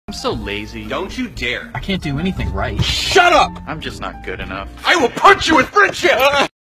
I'm so lazy. Don't you dare. I can't do anything right. Shut up! I'm just not good enough. I will punch you with friendship!